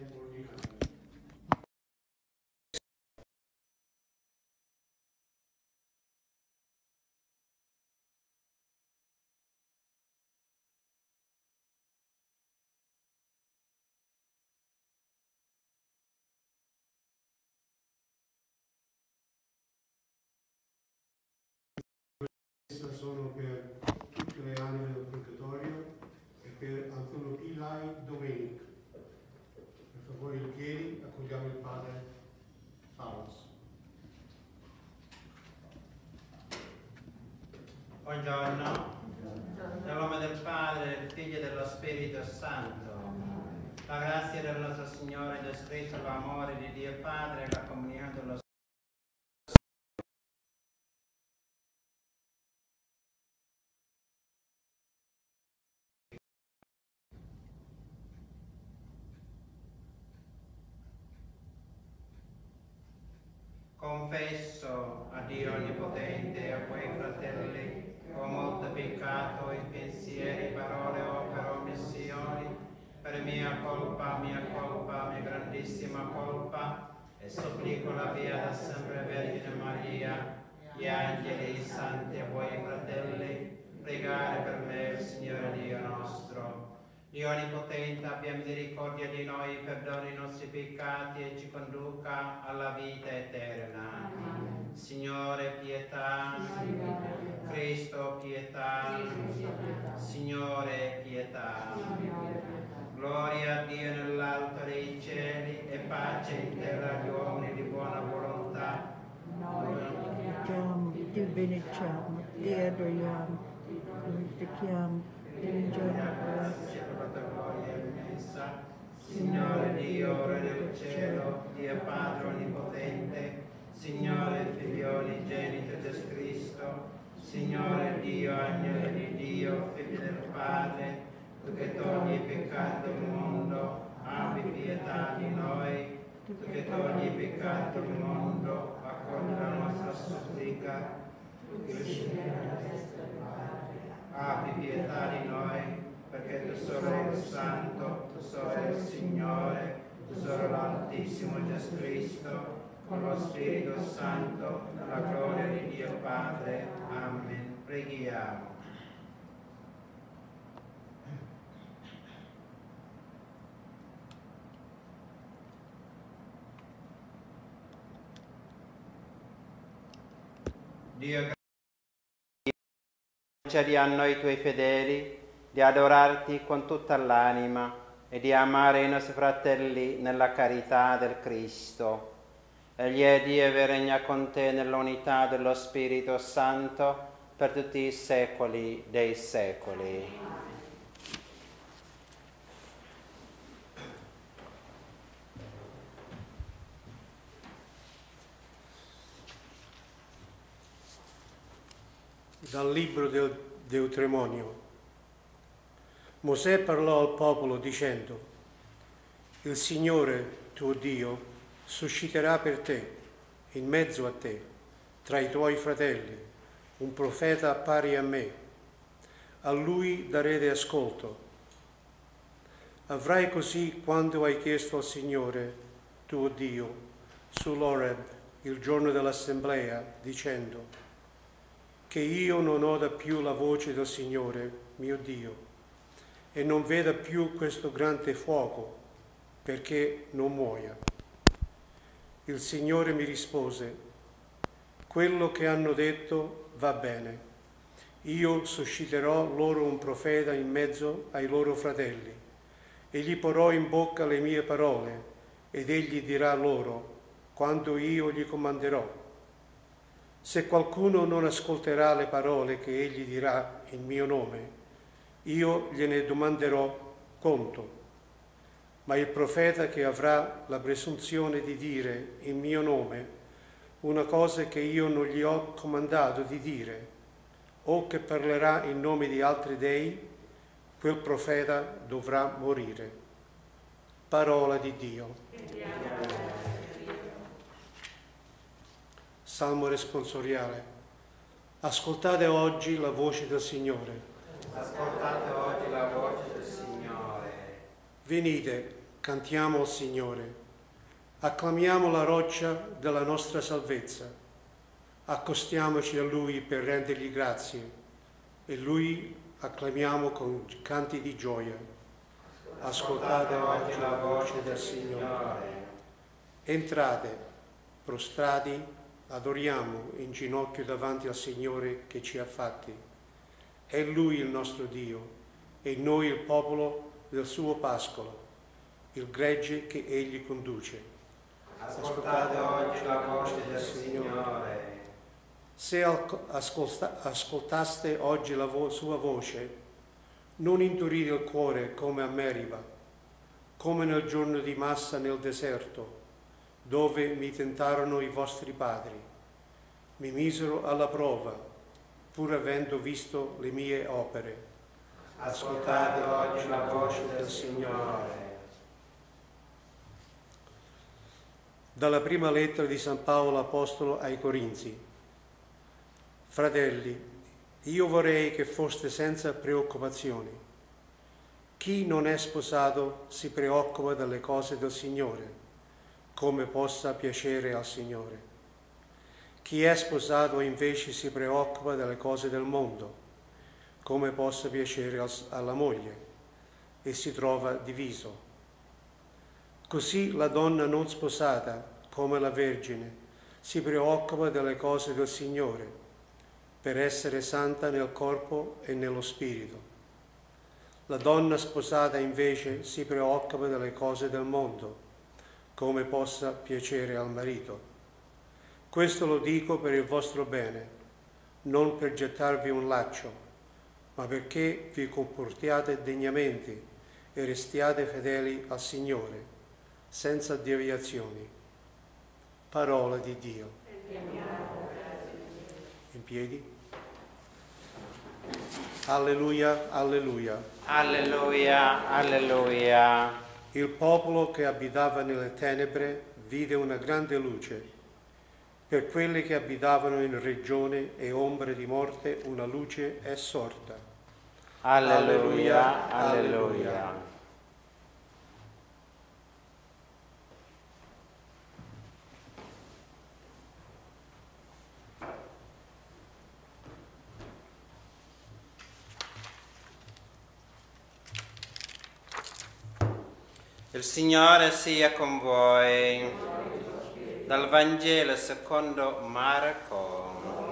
Sono per tutte le anime del purgatorio e per Antonio Pilai Domenic. Per favore in piedi accogliamo il padre Paulus. Buongiorno, nel nome del Padre, del Figlio e dello Spirito Santo. La grazia del nostro Signore Gesù Cristo, l'amore di Dio Padre e la comunione dello Spirito Confesso a Dio Onnipotente e a voi fratelli con molto peccato in pensieri, parole, opere, omissioni, per mia colpa, mia grandissima colpa, e supplico la Beata sempre Vergine Maria, gli angeli, i santi e voi fratelli, pregare per me il Signore Dio nostro. Dio Onnipotente, abbia misericordia di noi, perdoni i nostri peccati e ci conduca alla vita eterna. Amen. Signore, pietà. Cristo, pietà. Signore, pietà. Gloria a Dio nell'alto dei cieli e pace in terra agli uomini di buona volontà. Noi ti benediciamo, ti adoriamo, ti glorifichiamo, ti ringiamo. Signore Dio, Re del cielo, Dio Padre Onnipotente, Signore Figlio unigenito Gesù Cristo, Signore Dio, Agnello di Dio, Figlio del Padre, tu che togli i peccati del mondo, abbi pietà di noi. Tu che togli i peccati del mondo, accogli la nostra supplica. Abbi pietà di noi, perché tu sei il Santo, tu sei il Signore, tu sei l'Altissimo Gesù Cristo, con lo Spirito Santo, nella gloria di Dio Padre. Amen. Preghiamo. Dio, concedi a noi tuoi fedeli di adorarti con tutta l'anima e di amare i nostri fratelli nella carità del Cristo. Egli è Dio e regna con te nell'unità dello Spirito Santo per tutti i secoli dei secoli. Dal libro del Deuteronomio. Mosè parlò al popolo dicendo: il Signore tuo Dio susciterà per te, in mezzo a te, tra i tuoi fratelli, un profeta pari a me. A lui darete ascolto. Avrai così quando hai chiesto al Signore tuo Dio sull'Oreb il giorno dell'assemblea, dicendo: che io non oda più la voce del Signore, mio Dio, e non veda più questo grande fuoco, perché non muoia. Il Signore mi rispose: quello che hanno detto va bene. Io susciterò loro un profeta in mezzo ai loro fratelli, e gli porrò in bocca le mie parole, ed egli dirà loro quando io gli comanderò. Se qualcuno non ascolterà le parole che egli dirà in mio nome, io gliene domanderò conto. Ma il profeta che avrà la presunzione di dire in mio nome una cosa che io non gli ho comandato di dire, o che parlerà in nome di altri dei, quel profeta dovrà morire. Parola di Dio. Salmo responsoriale. Ascoltate oggi la voce del Signore. Ascoltate oggi la voce del Signore. Venite, Cantiamo al Signore, acclamiamo la roccia della nostra salvezza, accostiamoci a Lui per rendergli grazie e Lui acclamiamo con canti di gioia. Ascoltate oggi la voce del Signore. Entrate, prostrati, adoriamo in ginocchio davanti al Signore che ci ha fatti. È Lui il nostro Dio e noi il popolo del suo pascolo, il gregge che Egli conduce. Ascoltate oggi la voce del Signore. Se ascoltaste oggi la sua voce, non indurite il cuore come a Meriba, come nel giorno di Massa nel deserto, dove mi tentarono i vostri padri. Mi misero alla prova, pur avendo visto le mie opere. Ascoltate oggi la voce del Signore. Dalla prima lettera di San Paolo Apostolo ai Corinzi. Fratelli, io vorrei che foste senza preoccupazioni. Chi non è sposato si preoccupa delle cose del Signore, come possa piacere al Signore. Chi è sposato invece si preoccupa delle cose del mondo, come possa piacere alla moglie, e si trova diviso. Così la donna non sposata, come la Vergine, si preoccupa delle cose del Signore, per essere santa nel corpo e nello spirito. La donna sposata invece si preoccupa delle cose del mondo, come possa piacere al marito. Questo lo dico per il vostro bene, non per gettarvi un laccio, ma perché vi comportiate degnamente e restiate fedeli al Signore, senza deviazioni. Parola di Dio. In piedi. Alleluia, alleluia. Alleluia, alleluia. Il popolo che abitava nelle tenebre vide una grande luce. Per quelli che abitavano in regione e ombre di morte una luce è sorta. Alleluia, alleluia. Il Signore sia con voi. Dal Vangelo secondo Marco.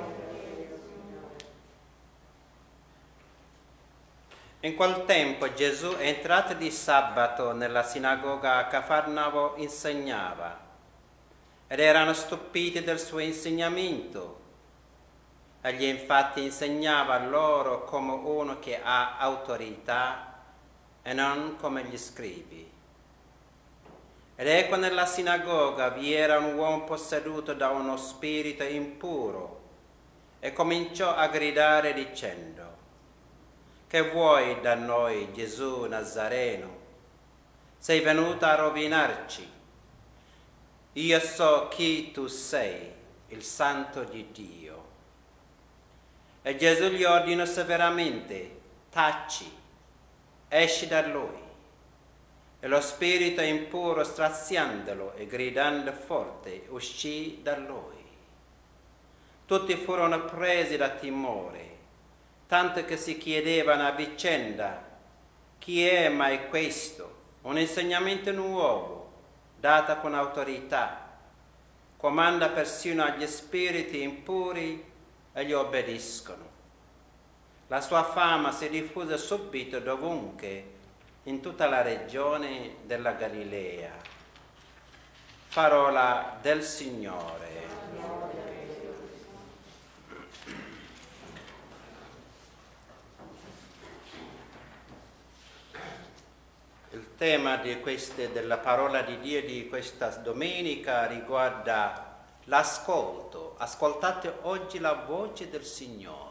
In quel tempo Gesù, entrato di sabato nella sinagoga a Cafarnao, insegnava, ed erano stupiti del suo insegnamento. Egli infatti insegnava loro come uno che ha autorità e non come gli scribi. Ed ecco nella sinagoga vi era un uomo posseduto da uno spirito impuro e cominciò a gridare dicendo: Che vuoi da noi, Gesù Nazareno? Sei venuto a rovinarci. Io so chi tu sei, il Santo di Dio. E Gesù gli ordinò severamente: taci, esci da lui. E lo spirito impuro, straziandolo e gridando forte, uscì da lui. Tutti furono presi da timore, tanto che si chiedevano a vicenda: chi è mai questo? Un insegnamento nuovo, dato con autorità. Comanda persino agli spiriti impuri e gli obbediscono. La sua fama si diffuse subito dovunque, in tutta la regione della Galilea. Parola del Signore. Il tema della parola di Dio di questa domenica riguarda l'ascolto. Ascoltate oggi la voce del Signore.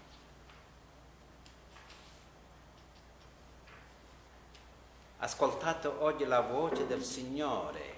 Ascoltate oggi la voce del Signore.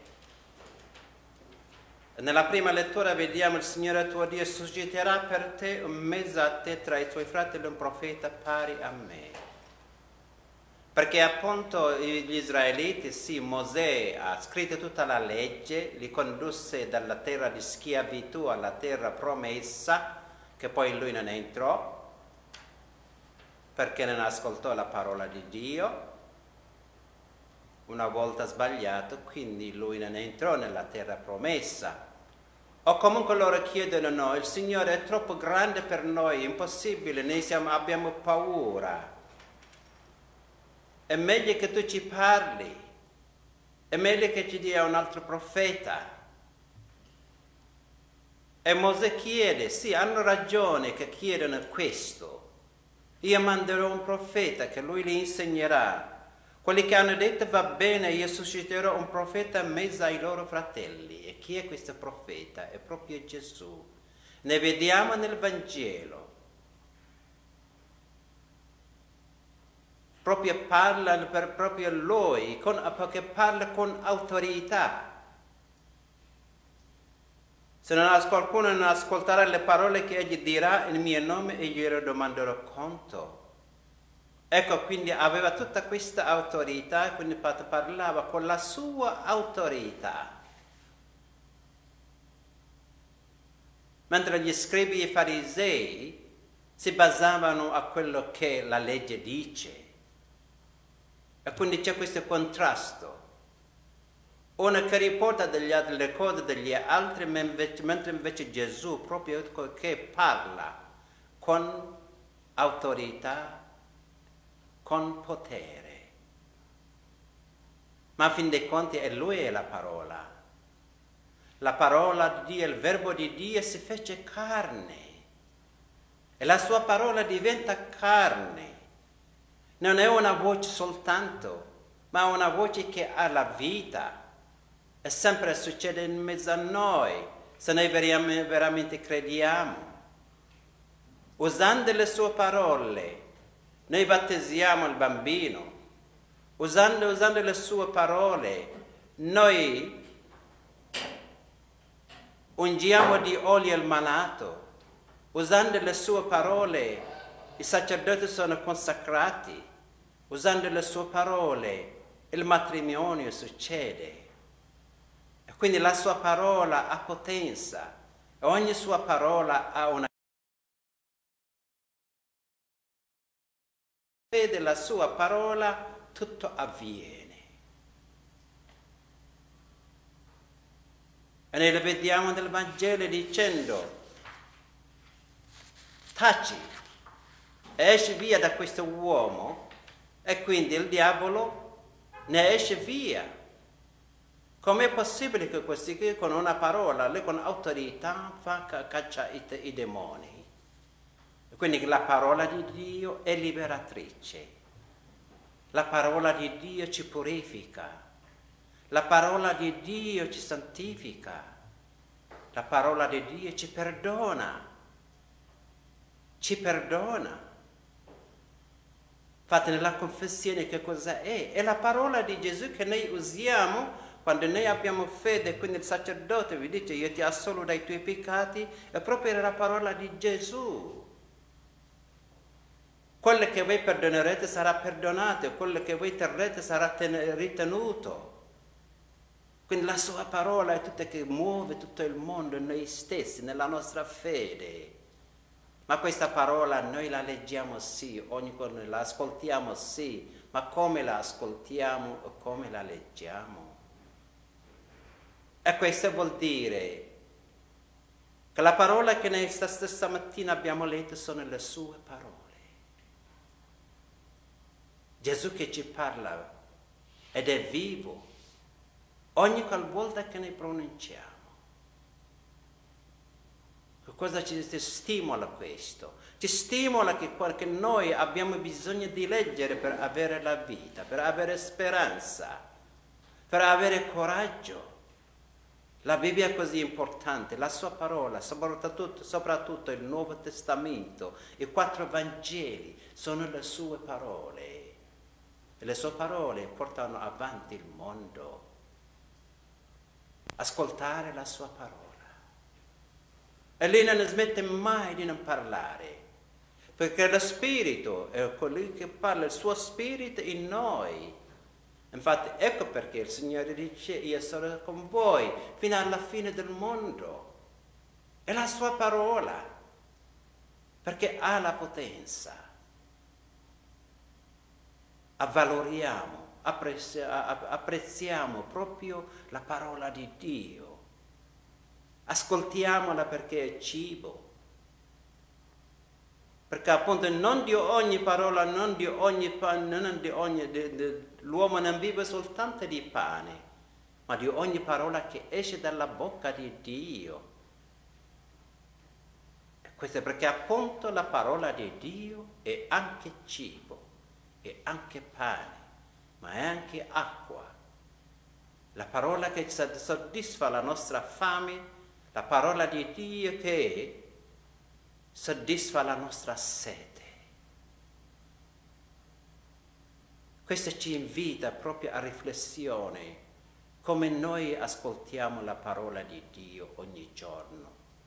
Nella prima lettura vediamo: il Signore tuo Dio susciterà per te in mezzo a te tra i tuoi fratelli un profeta pari a me. Perché appunto gli israeliti, sì, Mosè ha scritto tutta la legge, li condusse dalla terra di schiavitù alla terra promessa, che poi lui non entrò, perché non ascoltò la parola di Dio, una volta sbagliato, quindi lui non entrò nella terra promessa. O comunque loro chiedono, no, il Signore è troppo grande per noi, è impossibile, noi abbiamo paura. È meglio che tu ci parli, è meglio che ci dia un altro profeta. E Mosè chiede, sì, hanno ragione che chiedono questo. Io manderò un profeta che lui li insegnerà. Quelli che hanno detto va bene, io susciterò un profeta in mezzo ai loro fratelli. E chi è questo profeta? È proprio Gesù. Ne vediamo nel Vangelo. Proprio parla per proprio lui, perché parla con autorità. Se qualcuno non ascolterà le parole che egli dirà in mio nome, io glielo domanderò conto. Ecco, quindi aveva tutta questa autorità, quindi parlava con la sua autorità. Mentre gli scribi e i farisei si basavano a quello che la legge dice. E quindi c'è questo contrasto. Uno che riporta le cose degli altri, mentre invece Gesù proprio che parla con autorità, con potere. Ma a fin dei conti Lui è la parola. La parola di Dio, il verbo di Dio si fece carne. E la sua parola diventa carne. Non è una voce soltanto, ma una voce che ha la vita. E sempre succede in mezzo a noi, se noi veramente crediamo. Usando le sue parole, noi battesiamo il bambino. Usando le sue parole, noi ungiamo di olio il malato. Usando le sue parole, i sacerdoti sono consacrati. Usando le sue parole, il matrimonio succede. E quindi la sua parola ha potenza. E ogni sua parola ha una fede, la sua parola, tutto avviene. E noi lo vediamo nel Vangelo dicendo, taci, esci via da questo uomo, e quindi il diavolo ne esce via. Com'è possibile che questi qui con una parola, lei con autorità caccia i demoni? Quindi la parola di Dio è liberatrice. La parola di Dio ci purifica. La parola di Dio ci santifica. La parola di Dio ci perdona. Ci perdona. Fate nella confessione che cosa è? È la parola di Gesù che noi usiamo quando noi abbiamo fede. Quindi il sacerdote vi dice io ti assolo dai tuoi peccati, è proprio la parola di Gesù. Quello che voi perdonerete sarà perdonato, quello che voi terrete sarà ritenuto. Quindi la sua parola è tutta che muove tutto il mondo, noi stessi, nella nostra fede. Ma questa parola noi la leggiamo sì, ogni giorno la ascoltiamo sì, ma come la ascoltiamo e come la leggiamo? E questo vuol dire che la parola che noi stessa mattina abbiamo letto sono le sue parole. Gesù che ci parla ed è vivo ogni qualvolta che ne pronunciamo. Cosa ci stimola questo? Ci stimola che noi abbiamo bisogno di leggere per avere la vita, per avere speranza, per avere coraggio. La Bibbia è così importante, la sua parola, soprattutto il Nuovo Testamento, i 4 Vangeli sono le sue parole. E le sue parole portano avanti il mondo. Ascoltare la sua parola. E lei non smette mai di non parlare. perché lo Spirito è colui che parla, il suo Spirito in noi. Infatti ecco perché il Signore dice: io sarò con voi fino alla fine del mondo. È la sua parola, perché ha la potenza. Avvaloriamo, apprezziamo proprio la parola di Dio. Ascoltiamola perché è cibo. Perché appunto non di ogni parola, non di ogni pane, l'uomo non vive soltanto di pane, ma di ogni parola che esce dalla bocca di Dio. E questo è perché appunto la parola di Dio è anche cibo, è anche pane, ma è anche acqua. La parola che soddisfa la nostra fame, la parola di Dio che soddisfa la nostra sete. Questo ci invita proprio a riflessione, come noi ascoltiamo la parola di Dio ogni giorno.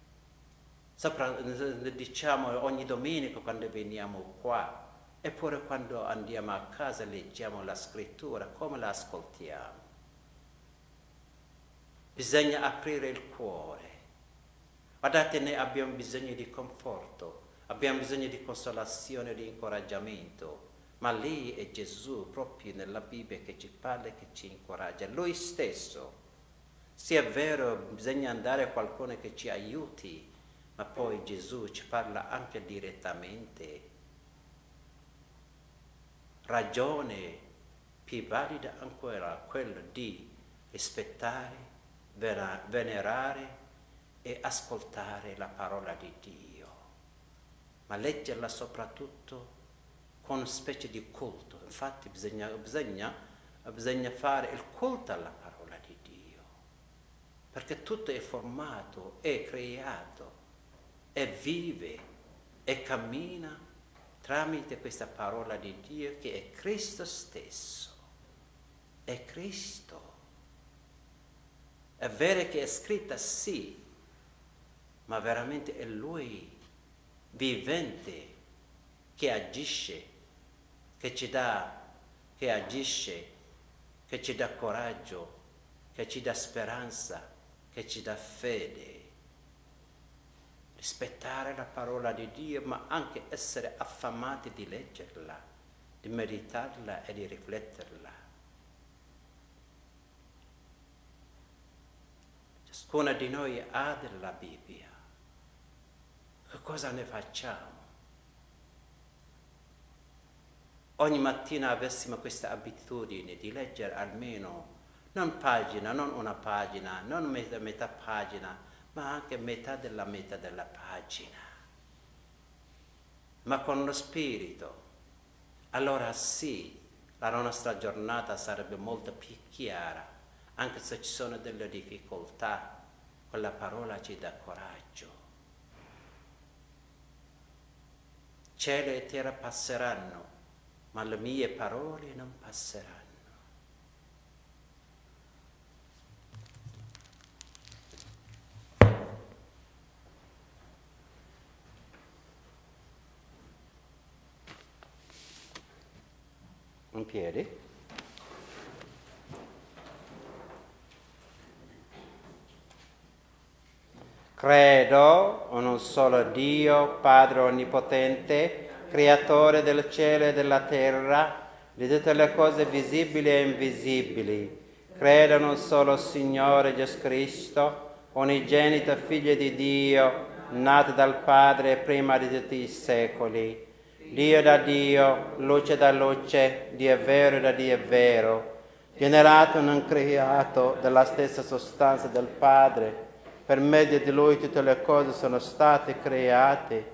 Diciamo ogni domenica quando veniamo qua, eppure quando andiamo a casa leggiamo la scrittura, come la ascoltiamo? Bisogna aprire il cuore. Guardate, noi abbiamo bisogno di conforto, abbiamo bisogno di consolazione, di incoraggiamento, ma lì è Gesù proprio nella Bibbia che ci parla e che ci incoraggia, Lui stesso. Sì, è vero, bisogna andare a qualcuno che ci aiuti, ma poi Gesù ci parla anche direttamente. Ragione più valida ancora quella di rispettare, venerare e ascoltare la parola di Dio, ma leggerla soprattutto con una specie di culto. Infatti bisogna fare il culto alla parola di Dio, perché tutto è formato, è creato, e vive e cammina tramite questa parola di Dio che è Cristo stesso. È Cristo. È vero che è scritta, sì, ma veramente è Lui vivente che agisce, che ci dà coraggio, che ci dà speranza, che ci dà fede. Rispettare la parola di Dio, ma anche essere affamati di leggerla, di meditarla e di rifletterla. Ciascuno di noi ha della Bibbia. Che cosa ne facciamo? Ogni mattina avessimo questa abitudine di leggere almeno non una pagina, non metà pagina, ma anche metà della pagina. Ma con lo Spirito, allora sì, la nostra giornata sarebbe molto più chiara, anche se ci sono delle difficoltà, quella parola ci dà coraggio. Cielo e terra passeranno, ma le mie parole non passeranno. In piedi. Credo in un solo Dio, Padre Onnipotente, Creatore del cielo e della terra, di tutte le cose visibili e invisibili. Credo in un solo Signore Gesù Cristo, unigenito Figlio di Dio, nato dal Padre prima di tutti i secoli. Dio da Dio, luce da luce, Dio vero da Dio vero, generato e non creato dalla stessa sostanza del Padre. Per mezzo di Lui tutte le cose sono state create.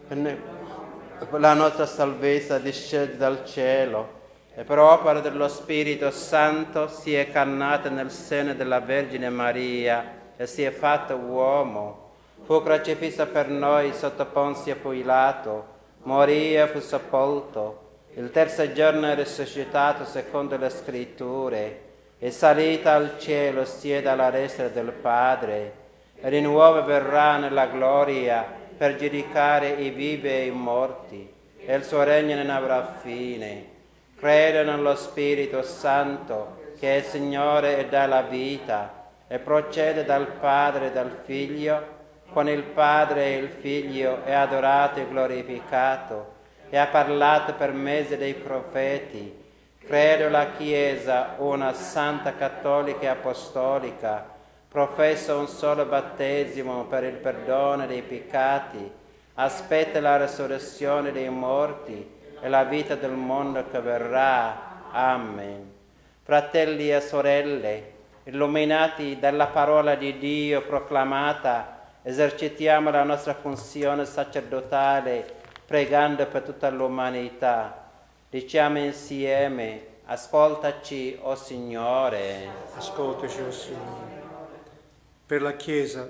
La nostra salvezza discende dal cielo e per opera dello Spirito Santo si è carnata nel seno della Vergine Maria e si è fatto uomo. Fu crocifisso per noi sotto Ponzio Pilato, morì e fu sepolto. Il terzo giorno è risuscitato secondo le Scritture, è salita al cielo, siede alla destra del Padre, e di nuovo verrà nella gloria per giudicare i vivi e i morti, e il suo regno non avrà fine. Credo nello Spirito Santo, che è il Signore e dà la vita, e procede dal Padre e dal Figlio, con il Padre e il Figlio è adorato e glorificato, e ha parlato per mezzo dei profeti. Credo la Chiesa, una santa cattolica e apostolica, professa un solo battesimo per il perdono dei peccati, aspetta la resurrezione dei morti e la vita del mondo che verrà. Amen. Fratelli e sorelle, illuminati dalla parola di Dio proclamata, esercitiamo la nostra funzione sacerdotale pregando per tutta l'umanità. Diciamo insieme: ascoltaci, o Signore. Ascoltaci, o Signore. Per la Chiesa,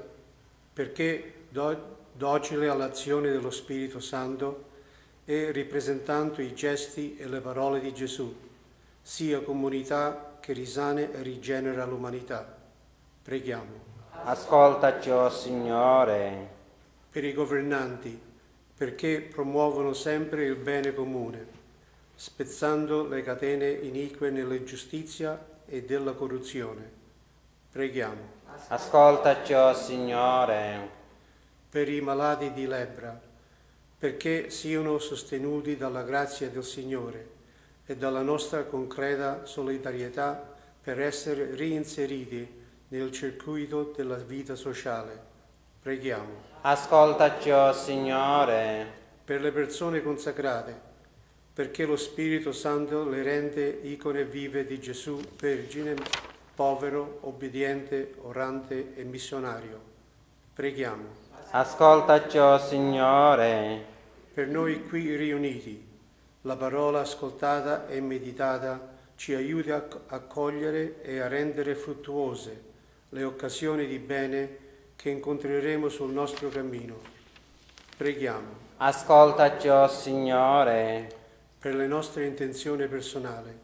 perché docile all'azione dello Spirito Santo e ripresentando i gesti e le parole di Gesù, sia comunità che risana e rigenera l'umanità. Preghiamo. Ascoltaci, o Signore. Per i governanti, perché promuovono sempre il bene comune, spezzando le catene inique nella giustizia e della corruzione. Preghiamo. Ascoltaci, o Signore. Per i malati di lebbra, perché siano sostenuti dalla grazia del Signore e dalla nostra concreta solidarietà per essere reinseriti nel circuito della vita sociale. Preghiamo. Ascoltaci, o Signore. Per le persone consacrate, perché lo Spirito Santo le rende icone vive di Gesù, vergine, povero, obbediente, orante e missionario. Preghiamo. Ascoltaci, o Signore. Per noi qui riuniti, la parola ascoltata e meditata ci aiuta a cogliere e a rendere fruttuose le occasioni di bene che incontreremo sul nostro cammino. Preghiamo. Ascoltaci, o Signore. Per le nostre intenzioni personali,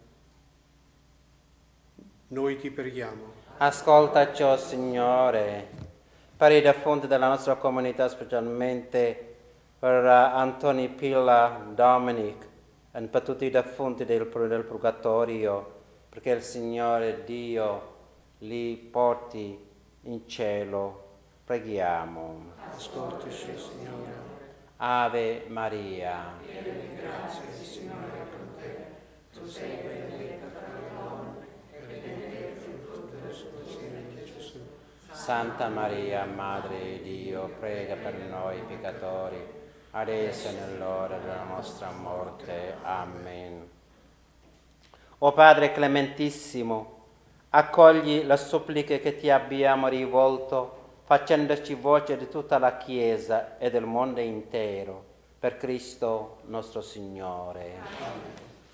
noi ti preghiamo. Ascoltaci, o Signore. Per i defunti della nostra comunità, specialmente per Anthony Pilla, Dominic, e per tutti i defunti del Purgatorio, perché il Signore Dio li porti in cielo. Preghiamo. Ascoltaci, Signore. Ave Maria. Grazie, Signore, con te. Tu sei benedetta tra le donne, benedetto è il frutto del suo seno, Gesù. Santa Maria, Madre di Dio, prega per noi peccatori, adesso e nell'ora della nostra morte. Amen. O Padre clementissimo, accogli le suppliche che ti abbiamo rivolto, facendoci voce di tutta la Chiesa e del mondo intero, per Cristo nostro Signore. Amen.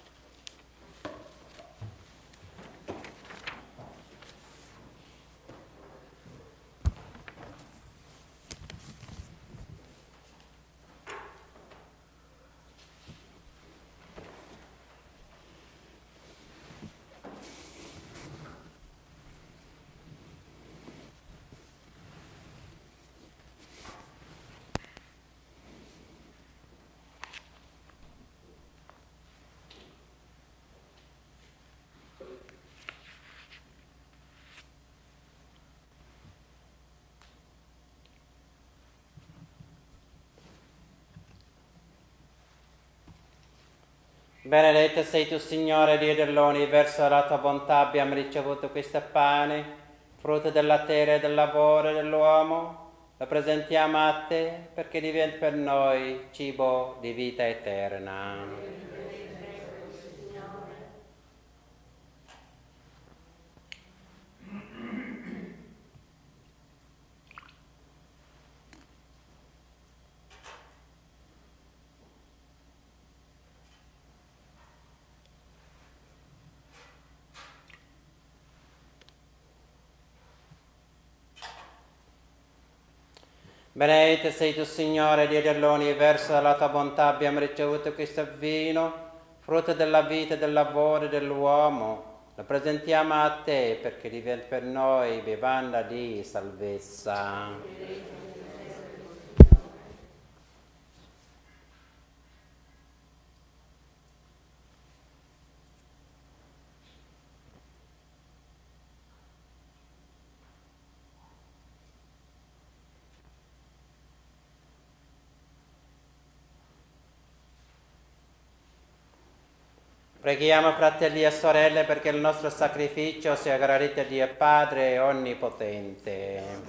Benedetto sei tu, Signore, Dio dell'universo, dalla tua bontà abbiamo ricevuto questo pane, frutto della terra e del lavoro dell'uomo. Lo presentiamo a te perché diventi per noi cibo di vita eterna. Benedetto sei tu, Signore, Dio dell'universo, dalla tua bontà abbiamo ricevuto questo vino, frutto della vita e del lavoro dell'uomo. Lo presentiamo a te perché diventi per noi bevanda di salvezza. Preghiamo, fratelli e sorelle, perché il nostro sacrificio sia gradito a Dio Padre Onnipotente.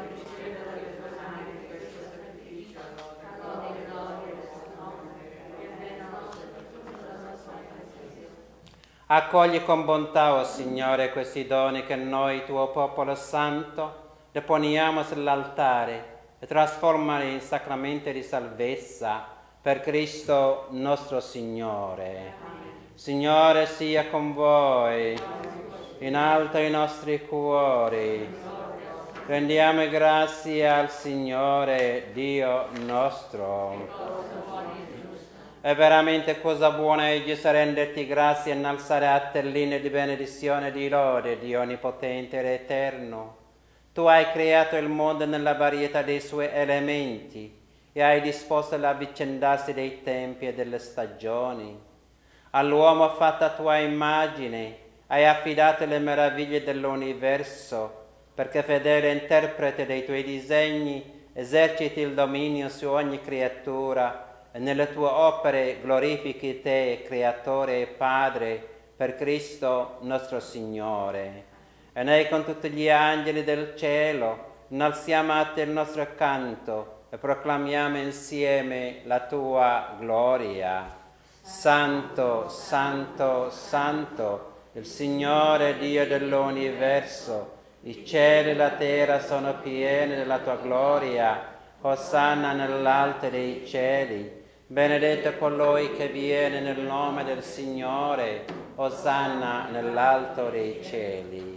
Accogli con bontà, o Signore, questi doni che noi, tuo popolo santo, deponiamo sull'altare e trasformali in sacramenti di salvezza per Cristo nostro Signore. Signore sia con voi, in alto i nostri cuori. Rendiamo grazie al Signore Dio nostro. È veramente cosa buona e giusta renderti grazie e innalzare a te l'inno di benedizione e di lode, Dio Onnipotente ed Eterno. Tu hai creato il mondo nella varietà dei suoi elementi e hai disposto l'avvicendarsi dei tempi e delle stagioni. All'uomo fatta a tua immagine hai affidato le meraviglie dell'universo, perché fedele interprete dei tuoi disegni eserciti il dominio su ogni creatura e nelle tue opere glorifichi te, Creatore e Padre, per Cristo nostro Signore. E noi con tutti gli angeli del cielo innalziamo a te il nostro canto e proclamiamo insieme la tua gloria. Santo, Santo, Santo, il Signore Dio dell'universo, i cieli e la terra sono pieni della tua gloria. Osanna nell'alto dei cieli. Benedetto colui che viene nel nome del Signore. Osanna nell'alto dei cieli.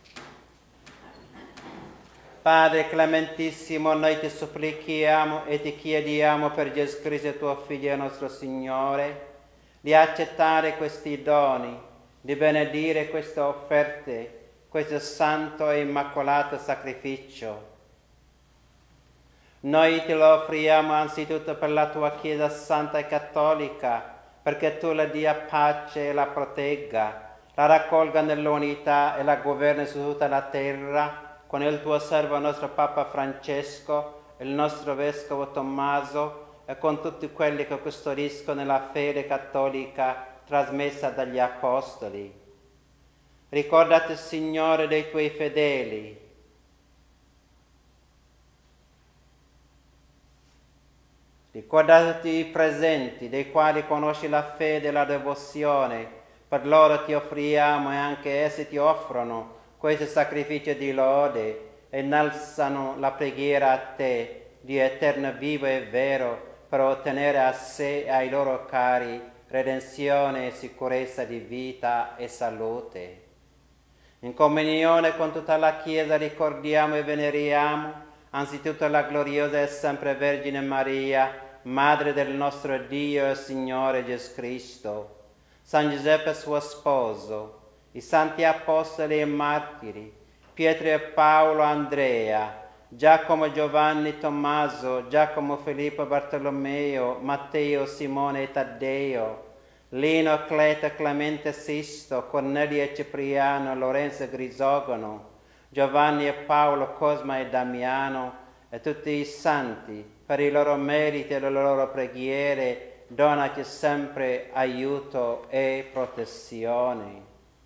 Padre clementissimo, noi ti supplichiamo e ti chiediamo per Gesù Cristo tuo Figlio e nostro Signore, di accettare questi doni, di benedire queste offerte, questo santo e immacolato sacrificio. Noi te lo offriamo anzitutto per la tua Chiesa Santa e Cattolica, perché tu la dia pace e la protegga, la raccolga nell'unità e la governi su tutta la terra, con il tuo servo nostro Papa Francesco, il nostro Vescovo Tommaso e con tutti quelli che custodiscono la fede cattolica trasmessa dagli Apostoli. Ricordati, Signore, dei tuoi fedeli. Ricordati i presenti, dei quali conosci la fede e la devozione. Per loro ti offriamo e anche essi ti offrono questo sacrificio di lode e innalzano la preghiera a te, Dio eterno, vivo e vero, per ottenere a sé e ai loro cari redenzione e sicurezza di vita e salute. In comunione con tutta la Chiesa ricordiamo e veneriamo anzitutto la gloriosa e sempre Vergine Maria, Madre del nostro Dio e Signore Gesù Cristo, San Giuseppe suo sposo, i santi apostoli e martiri, Pietro e Paolo, Andrea, Giacomo, Giovanni, Tommaso, Giacomo, Filippo, Bartolomeo, Matteo, Simone e Taddeo, Lino, Cleto, Clemente, Sisto, Cornelio e Cipriano, Lorenzo e Grisogono, Giovanni e Paolo, Cosma e Damiano, e tutti i santi, per i loro meriti e le loro preghiere, donaci sempre aiuto e protezione.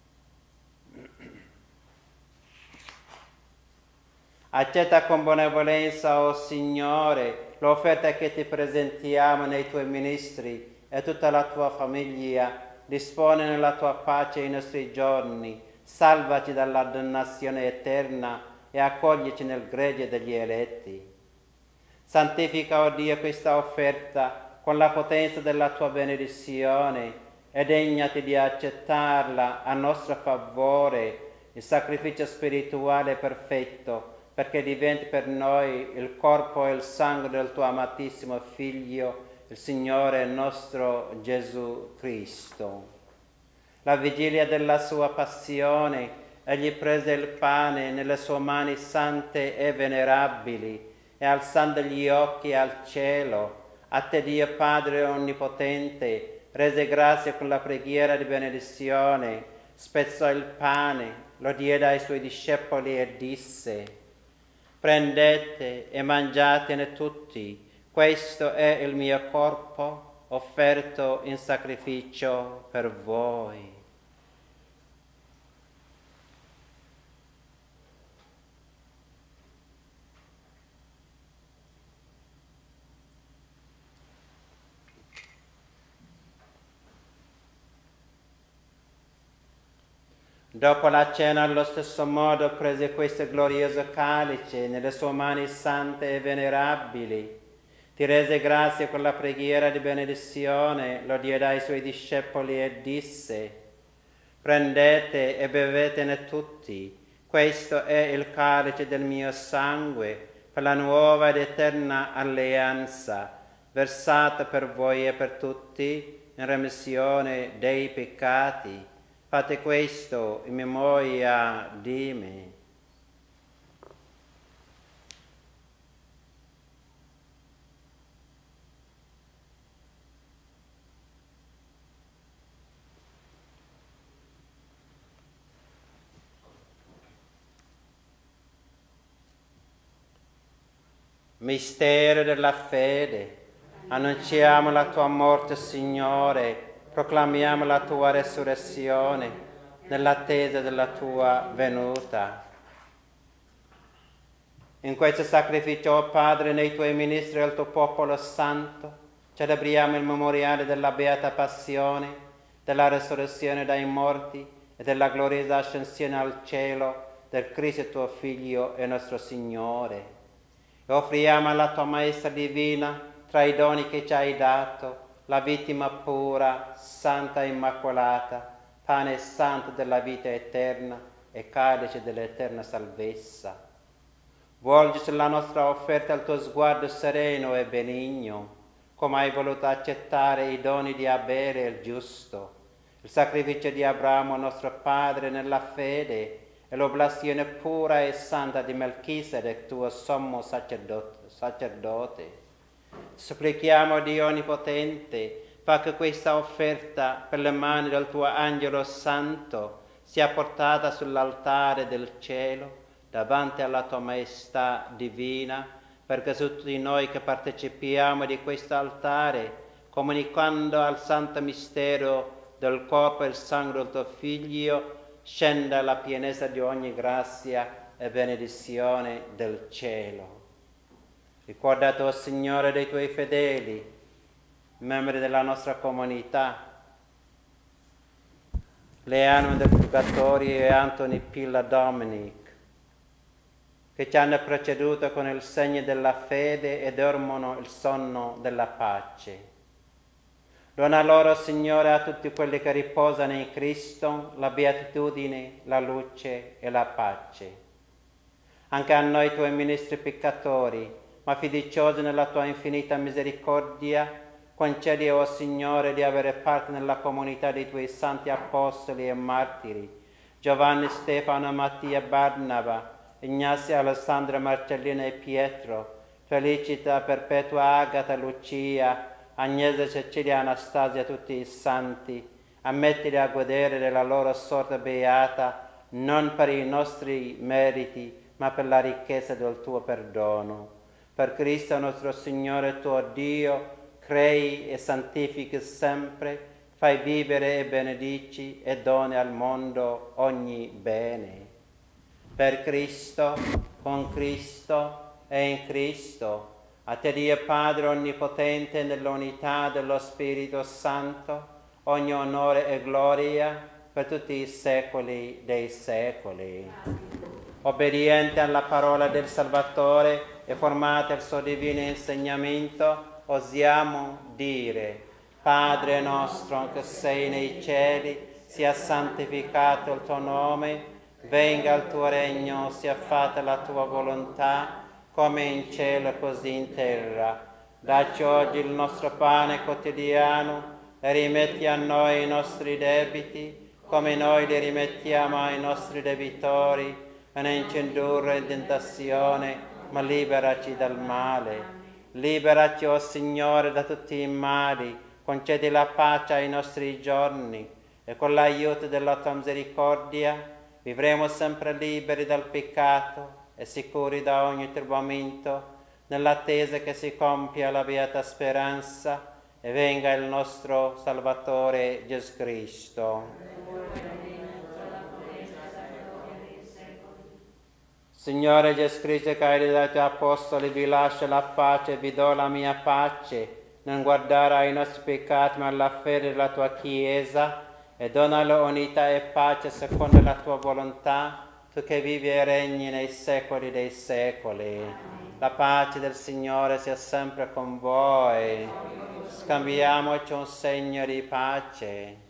Accetta con benevolenza, o Signore, l'offerta che ti presentiamo nei tuoi ministri e tutta la tua famiglia. Dispone nella tua pace i nostri giorni, salvaci dalla dannazione eterna e accoglici nel gregge degli eletti. Santifica, o Dio, questa offerta con la potenza della tua benedizione e degnati di accettarla a nostro favore, il sacrificio spirituale perfetto, perché diventi per noi il corpo e il sangue del tuo amatissimo Figlio, il Signore nostro Gesù Cristo. La vigilia della sua passione, egli prese il pane nelle sue mani sante e venerabili, e alzando gli occhi al cielo, a te Dio Padre Onnipotente, rese grazie con la preghiera di benedizione, spezzò il pane, lo diede ai suoi discepoli e disse: prendete e mangiatene tutti, questo è il mio corpo offerto in sacrificio per voi. Dopo la cena, allo stesso modo, prese questo glorioso calice nelle sue mani sante e venerabili. Ti rese grazie con la preghiera di benedizione, lo diede ai suoi discepoli e disse: prendete e bevetene tutti, questo è il calice del mio sangue, per la nuova ed eterna alleanza, versato per voi e per tutti in remissione dei peccati. Fate questo in memoria di me. Mistero della fede. Annunciamo la tua morte, Signore, proclamiamo la tua resurrezione nell'attesa della tua venuta. In questo sacrificio, oh Padre, nei tuoi ministri e al tuo popolo santo, celebriamo il memoriale della beata passione, della resurrezione dai morti e della gloriosa ascensione al cielo del Cristo tuo Figlio e nostro Signore. E offriamo alla tua Maestra Divina, tra i doni che ci hai dato, la vittima pura, santa e immacolata, pane santo della vita eterna e calice dell'eterna salvezza. Volgi sulla nostra offerta il tuo sguardo sereno e benigno, come hai voluto accettare i doni di Abele il giusto, il sacrificio di Abramo nostro padre nella fede e l'oblazione pura e santa di Melchisedec tuo sommo sacerdote. Supplichiamo Dio Onnipotente, fa che questa offerta per le mani del tuo Angelo Santo sia portata sull'altare del cielo davanti alla tua Maestà Divina, perché tutti noi che partecipiamo di questo altare, comunicando al santo mistero del corpo e il sangue del tuo Figlio, scenda la pienezza di ogni grazia e benedizione del cielo. Ricordate, o Signore, dei tuoi fedeli, membri della nostra comunità, le anime del Purgatorio e Anthony Pilla Dominic, che ci hanno preceduto con il segno della fede e dormono il sonno della pace. Dona loro, Signore, a tutti quelli che riposano in Cristo, la beatitudine, la luce e la pace. Anche a noi, tuoi ministri peccatori, ma fiduciosi nella tua infinita misericordia, concedi, o Signore, di avere parte nella comunità dei tuoi santi apostoli e martiri, Giovanni, Stefano, Mattia, Barnaba, Ignazio, Alessandro, Marcellino e Pietro, Felicita, Perpetua, Agata, Lucia, Agnese, Cecilia, Anastasia, tutti i santi, ammettili a godere della loro sorte beata, non per i nostri meriti, ma per la ricchezza del tuo perdono. Per Cristo nostro Signore, tuo Dio, crei e santifichi sempre, fai vivere e benedici e doni al mondo ogni bene. Per Cristo, con Cristo e in Cristo, a te Dio Padre Onnipotente, nell'unità dello Spirito Santo, ogni onore e gloria per tutti i secoli dei secoli. Obbediente alla parola del Salvatore e formati al suo divino insegnamento, osiamo dire: Padre nostro che sei nei cieli, sia santificato il tuo nome, venga il tuo regno, sia fatta la tua volontà, come in cielo così in terra. Dacci oggi il nostro pane quotidiano e rimetti a noi i nostri debiti, come noi li rimettiamo ai nostri debitori, e non ci indurre in tentazione, ma liberaci dal male. Liberaci, o Signore, da tutti i mali, concedi la pace ai nostri giorni, e con l'aiuto della tua misericordia vivremo sempre liberi dal peccato e sicuri da ogni turbamento, nell'attesa che si compia la beata speranza e venga il nostro Salvatore Gesù Cristo. Signore Gesù Cristo, che hai detto ai tuoi apostoli, vi lascio la pace, vi do la mia pace, non guardare ai nostri peccati, ma alla fede della tua Chiesa, e dona loro unità e pace secondo la tua volontà, tu che vivi e regni nei secoli dei secoli. La pace del Signore sia sempre con voi. Scambiamoci un segno di pace.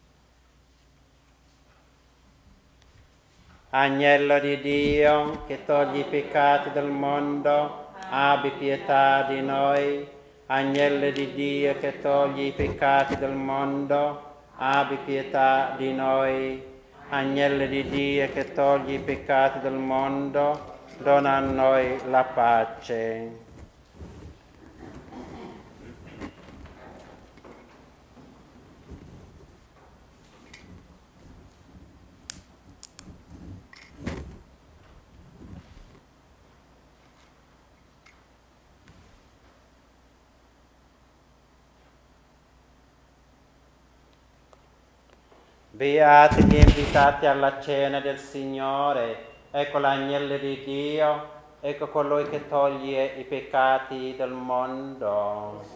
Agnello di Dio, che togli i peccati del mondo, abbi pietà di noi. Agnello di Dio, che togli i peccati del mondo, abbi pietà di noi. Agnello di Dio, che togli i peccati del mondo, dona a noi la pace. Beati gli invitati alla cena del Signore, ecco l'agnello di Dio, ecco colui che toglie i peccati del mondo.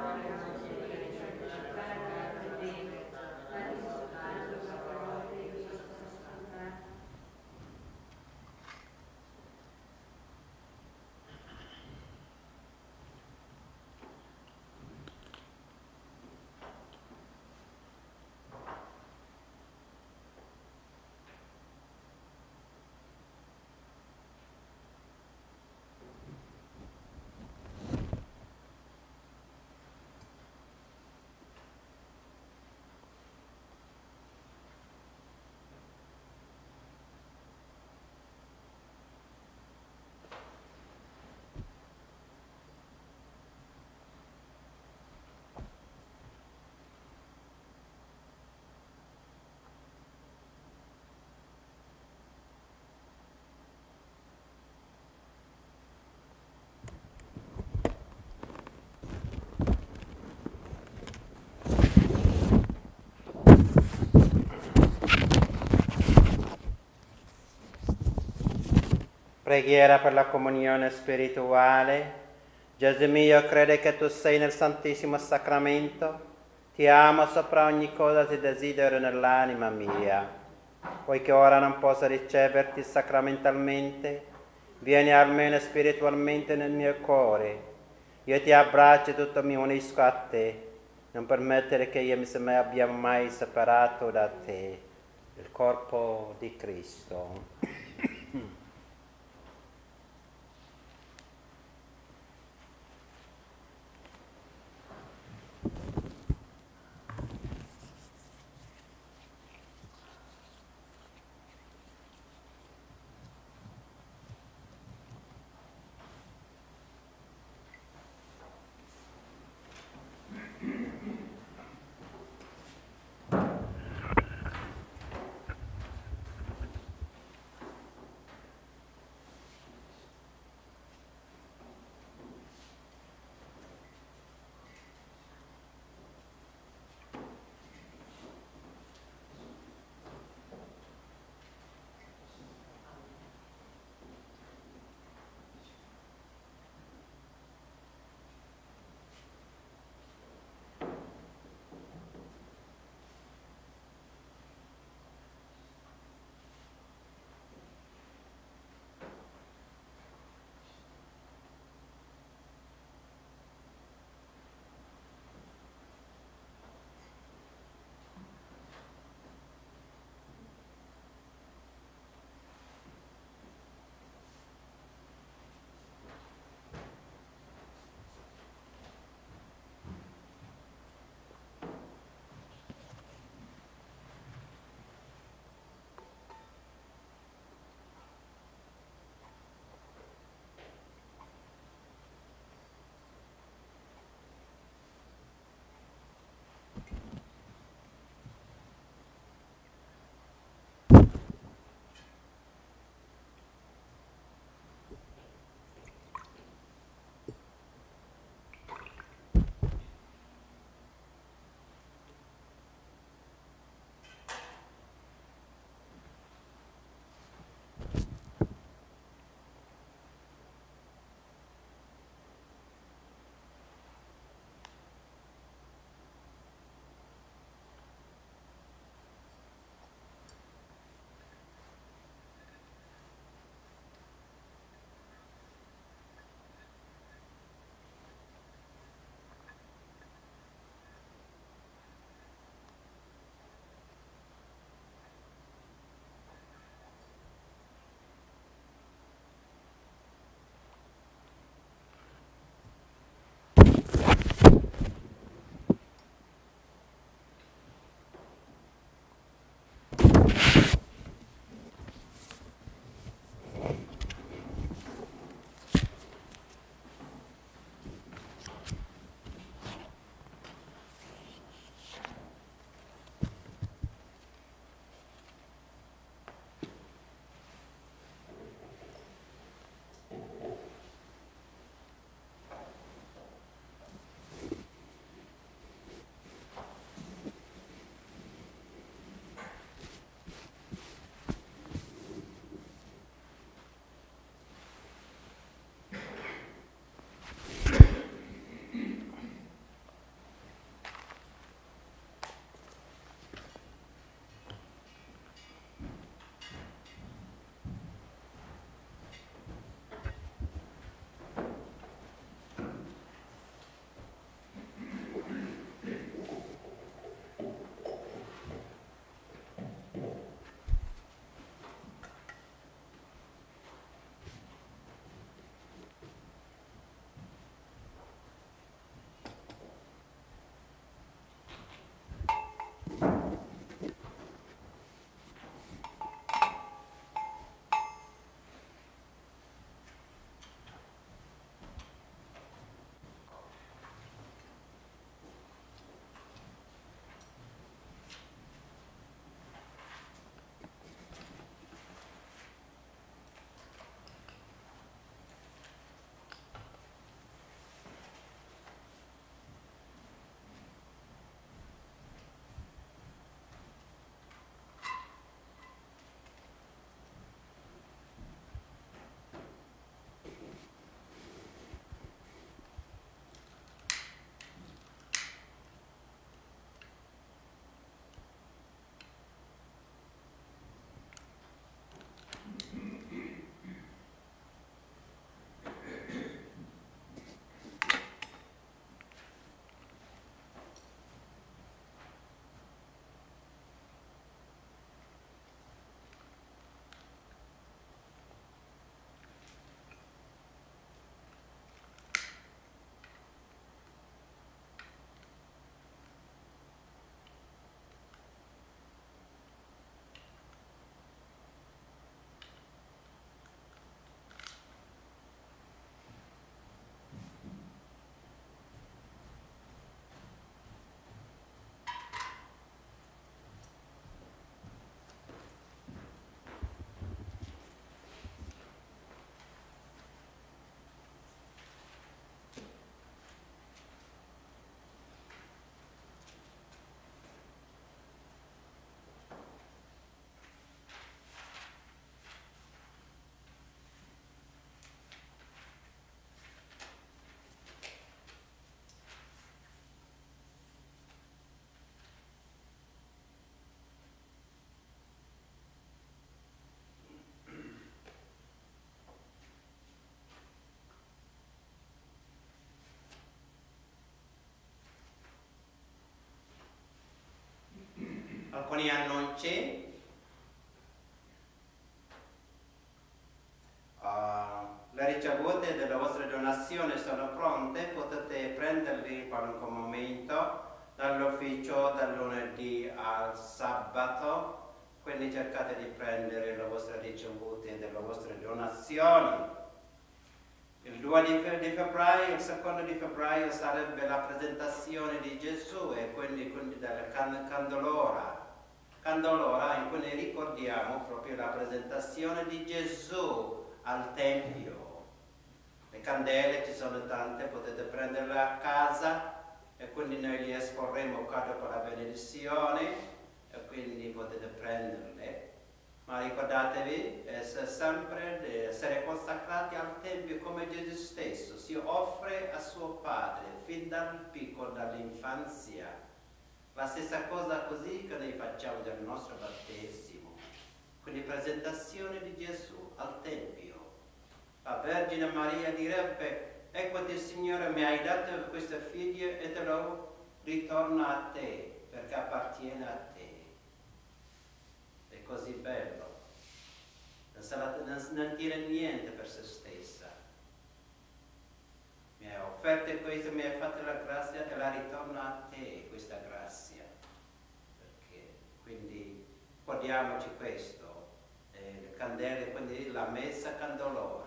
Preghiera per la comunione spirituale. Gesù mio, credo che tu sei nel Santissimo Sacramento. Ti amo sopra ogni cosa, ti desidero nell'anima mia. Poiché ora non posso riceverti sacramentalmente, vieni almeno spiritualmente nel mio cuore. Io ti abbraccio e tutto mi unisco a te. Non permettere che io mi abbia mai separato da te. Il corpo di Cristo. alcuni annunci. Le ricevute delle vostre donazioni sono pronte, potete prenderle in qualunque momento dall'ufficio dal lunedì al sabato, quindi cercate di prendere le vostre ricevute delle vostre donazioni. Il 2 di febbraio, il 2 di febbraio sarebbe la presentazione di Gesù e quindi della Candelora. Candelora in cui ne ricordiamo proprio la presentazione di Gesù al Tempio. Le candele ci sono tante, potete prenderle a casa e quindi noi li esporremo qua dopo la benedizione e quindi potete prenderle. Ma ricordatevi sempre di essere consacrati al Tempio come Gesù stesso si offre a suo Padre fin dal piccolo, dall'infanzia. La stessa cosa così che noi facciamo del nostro battesimo, quindi presentazione di Gesù al Tempio. La Vergine Maria direbbe: eccoti Signore, mi hai dato questo figlio e te lo ritorno a te, perché appartiene a te. È così bello. Non dire niente per se stessa. Mi hai offerto questo, mi hai fatto la grazia e la ritorno a te, questa grazia. Perché? Quindi ricordiamoci questo. Le candele, quindi la messa candelora.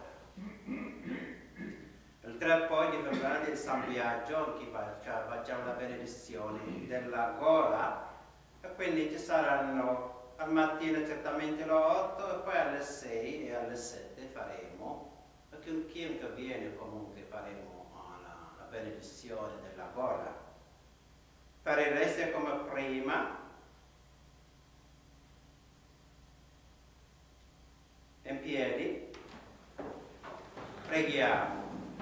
Il 3 poi di febbraio il San Biagio, facciamo la benedizione della gola e quindi ci saranno al mattino certamente alle 8 e poi alle 6 e alle 7 faremo, perché chiunque viene comunque faremo la benedizione della gola. Per il resto è come prima, in piedi, preghiamo.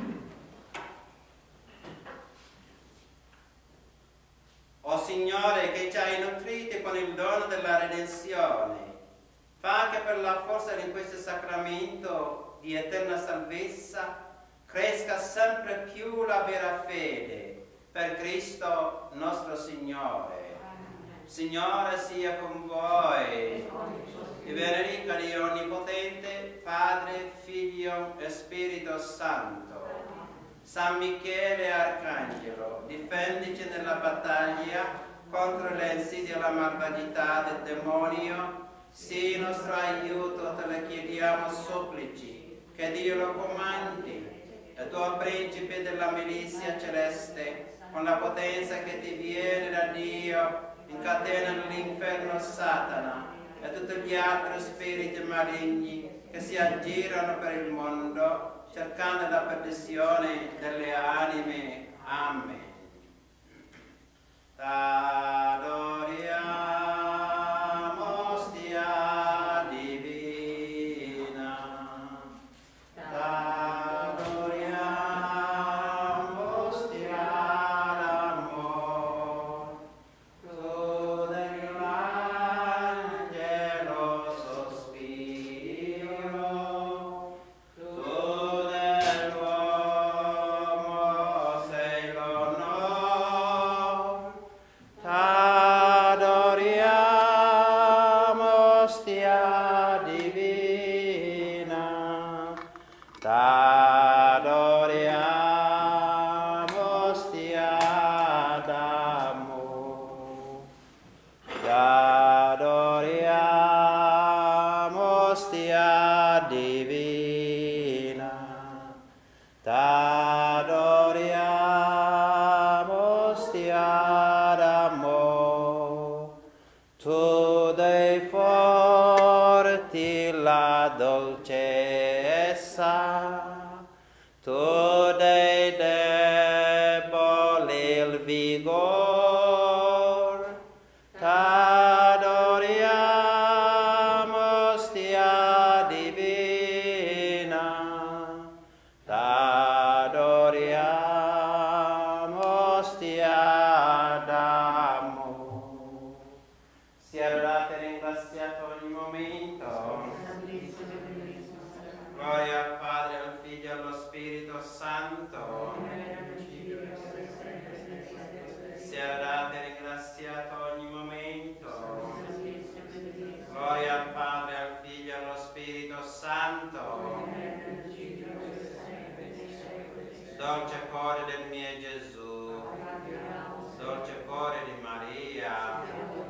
O Signore, che ci hai nutriti con il dono della redenzione, fa che per la forza di questo sacramento di eterna salvezza cresca sempre più la vera fede per Cristo nostro Signore. Signore sia con voi, vi benedica Dio Onnipotente, Padre, Figlio e Spirito Santo. San Michele Arcangelo, difendici nella battaglia contro le insidie e la malvagità del demonio. Sii nostro aiuto, te lo chiediamo supplici, che Dio lo comandi. E tu, principe della milizia celeste, con la potenza che ti viene da Dio, incatena nell'inferno Satana e tutti gli altri spiriti maligni che si aggirano per il mondo, cercando la perdizione delle anime. Amen. T'adoriamo, stia divina. T'adoriamo, stia d'amor. Tu dell'angelo sospiro, tu dell'uomo sei l'onor. T'adoriamo, stia divina. T'adoriamo, stia d'amor. T'adoriamo, stia divina. T'adoriamo, stia d'amor. Tu dei forti la dolcezza, tu dei deboli il vigor. T'adoriamo, stia divina. T'adoriamo, stia d'amor. Sia lodato e ringraziato ogni momento. Gloria al Padre, al Figlio e allo Spirito Santo. Sia lodato e ringraziato ogni momento. dolce cuore del mio Gesù, dolce cuore di Maria,